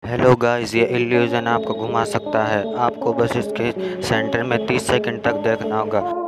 Hello guys, ये illusion आपको घुमा सकता है। आपको बस इसके सेंटर में 30 सेकंड तक देखना होगा।